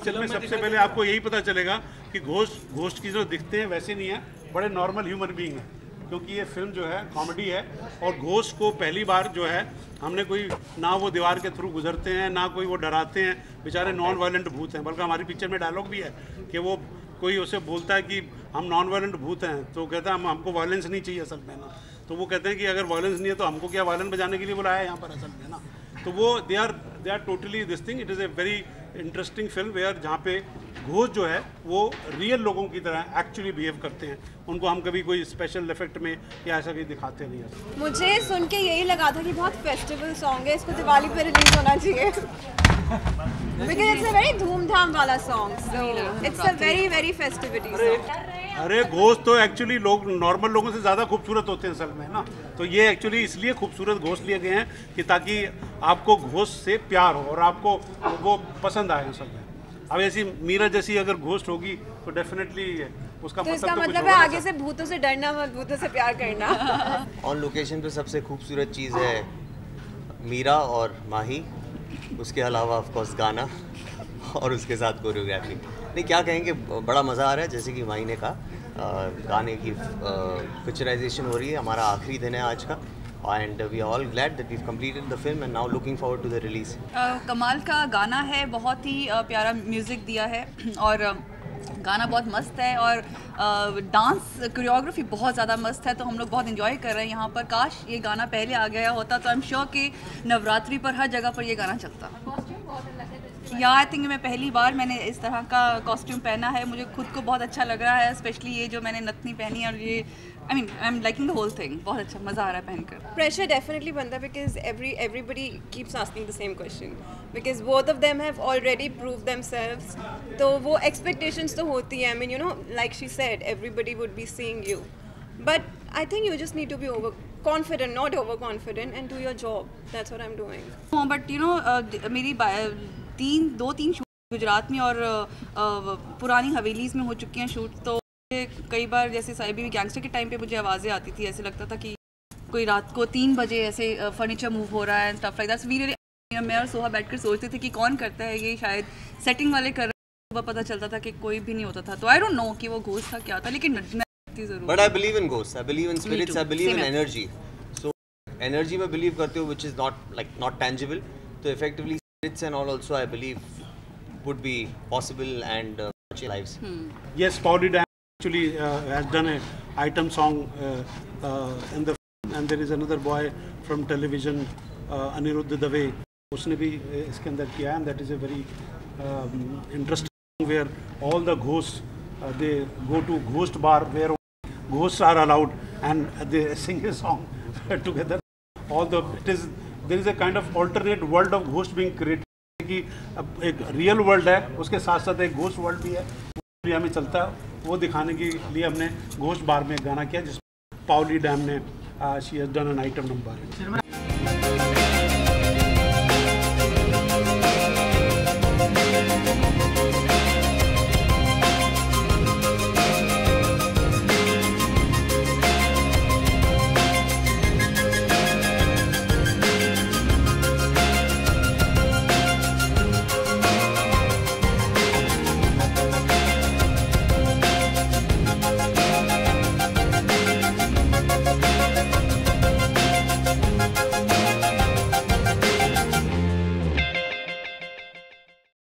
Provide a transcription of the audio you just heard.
Picture में सबसे पहले आपको यही पता चलेगा कि घोस्ट की जो दिखते हैं वैसे नहीं है, बड़े नॉर्मल ह्यूमन बीइंग है, क्योंकि ये फिल्म जो है कॉमेडी है। और घोस्ट को पहली बार जो है हमने कोई ना वो दीवार के थ्रू गुजरते हैं, ना कोई वो डराते हैं, बेचारे नॉन वायलेंट भूत हैं। बल्कि हमारी पिक्चर में डायलॉग भी है कि वो कोई उसे बोलता है कि हम नॉन वायलेंट भूत हैं, तो कहता है हमको वायलेंस नहीं चाहिए असल में ना। तो वो कहते हैं कि अगर वायलेंस नहीं है तो हमको क्या वायलेंस बजाने के लिए बुलाया है यहाँ पर असल में ना। तो वो they are totally this thing. It is a very interesting film where जहाँ पे घोस्ट जो है वो रियल लोगों की तरह एक्चुअली बिहेव करते हैं। उनको हम कभी कोई स्पेशल इफेक्ट में या ऐसा कहीं दिखाते नहीं है। मुझे सुन के यही लगा था कि बहुत फेस्टिवल सॉन्ग है, इसको दिवाली पे रिलीज होना चाहिए। बिकॉज इट्स अ वेरी धूमधाम वाला song, so it's a very festivity song. अरे घोस्ट तो एक्चुअली लोग नॉर्मल लोगों से ज़्यादा खूबसूरत होते हैं असल में ना। तो ये एक्चुअली इसलिए खूबसूरत घोस्ट लिए गए हैं कि ताकि आपको घोस्ट से प्यार हो और आपको वो पसंद आए असल में। अब ऐसी मीरा जैसी अगर घोस्ट होगी तो डेफिनेटली उसका तो इसका मतलब है आगे से भूतों से डरना मत, भूतों से प्यार करना। ऑन लोकेशन पे सबसे खूबसूरत चीज़ है मीरा और माही, उसके अलावा ऑफ कोर्स गाना और उसके साथ कोरियोग्राफी। नहीं क्या कहेंगे, बड़ा मज़ा आ रहा है। जैसे कि माही ने कहा गाने की पिक्चराइजेशन हो रही है, हमारा आखिरी दिन है आज का, and we are all glad that we have completed the film and now looking forward to the release. कमाल का गाना है, बहुत ही प्यारा म्यूज़िक दिया है और गाना बहुत मस्त है और डांस कोरियोग्राफी बहुत ज़्यादा मस्त है। तो हम लोग बहुत इन्जॉय कर रहे हैं यहाँ पर। काश ये गाना पहले आ गया होता तो आई एम श्योर कि नवरात्रि पर हर जगह पर ये गाना चलता। या आई थिंक मैं पहली बार मैंने इस तरह का कॉस्ट्यूम पहना है, मुझे खुद को बहुत अच्छा लग रहा है, स्पेशली ये जो मैंने नथनी पहनी है और ये I am liking the whole thing. बहुत अच्छा मज़ा आ रहा है पहनकर। प्रेशर डेफिनेटली बनता है because everybody keeps asking the same question because both of them have already proved themselves. तो वो expectations तो होती है, I mean you know like she said everybody would be seeing you, but I think you just need to be overconfident, not overconfident, and do your job. That's what I'm doing. But you know मेरी दो तीन shoot Gujarat में और पुरानी हवेलीज़ में हो चुकी हैं शूट। तो कई बार जैसे साहिबी गैंगस्टर के टाइम पे मुझे आवाज़ें आती थी, ऐसे लगता था कि कोई रात को 3 बजे ऐसे फर्नीचर मूव हो रहा है, स्टफ लाइक दैट। मैं और सोहा बैठकर सोचते थे कि कौन करता है ये, शायद सेटिंग वाले कर रहे हैं। पता चलता था कि कोई भी नहीं होता था। तो आई डोंट नो कि वो घोस्ट था क्या था, लेकिन मैं ज़रूर। But I believe in ghost, I believe in spirits, I believe in energy. So energy में बिलीव करते हो व्हिच इज नॉट टैंजिबल। तो effectively spirits and all also I believe would be possible and touch lives. Yes, Pauli Dam actually has done a item song in the film, and there is another boy from television, Aniruddha Dave. उसने भी इसके अंदर किया, and that is a very interesting where all the ghosts they go to ghost bar where ghosts are allowed and they sing a song together. There is a kind of alternate world of ghost being created, कि अब एक real world है उसके साथ साथ एक ghost world भी है, दुनिया में चलता है। वो दिखाने के लिए हमने घोस्ट बार में गाना किया जिसमें पाउली डैम ने she has done an item number.